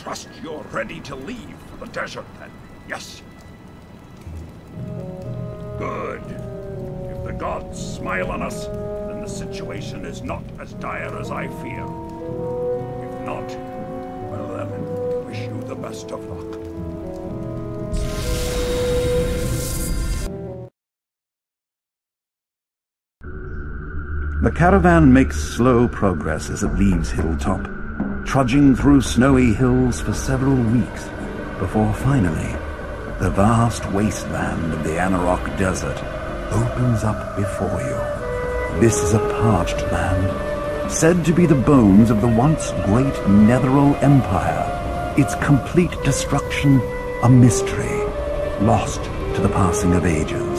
trust you're ready to leave for the desert then, yes? Good. If the gods smile on us, then the situation is not as dire as I fear. If not, well then, wish you the best of luck. The caravan makes slow progress as it leaves Hilltop, trudging through snowy hills for several weeks, before finally, the vast wasteland of the Anarok Desert opens up before you. This is a parched land, said to be the bones of the once great Netheril Empire, its complete destruction a mystery, lost to the passing of ages.